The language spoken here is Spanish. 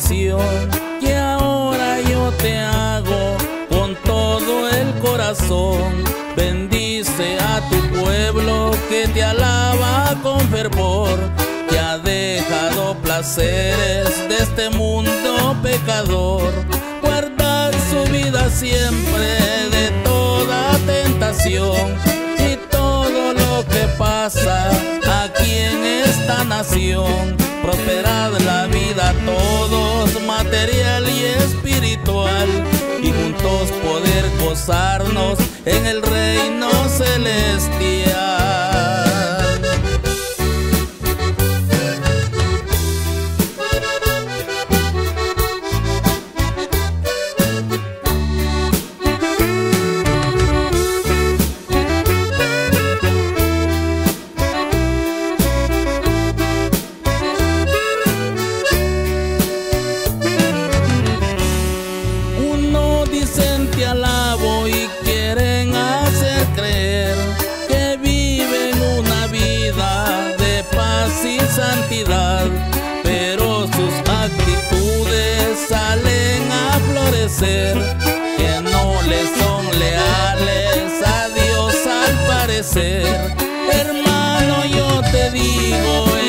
oración que ahora yo te hago con todo el corazón. Bendice a tu pueblo que te alaba con fervor, que ha dejado placeres de este mundo pecador. Guarda su vida siempre de toda tentación, y todo lo que pasa aquí en esta nación. Prosperad la vida a todos, material y espiritual, y juntos poder gozarnos en el reino celestial. Dicen te alabo y quieren hacer creer que viven una vida de paz y santidad, pero sus actitudes salen a florecer, que no les son leales a Dios al parecer. Hermano, yo te digo,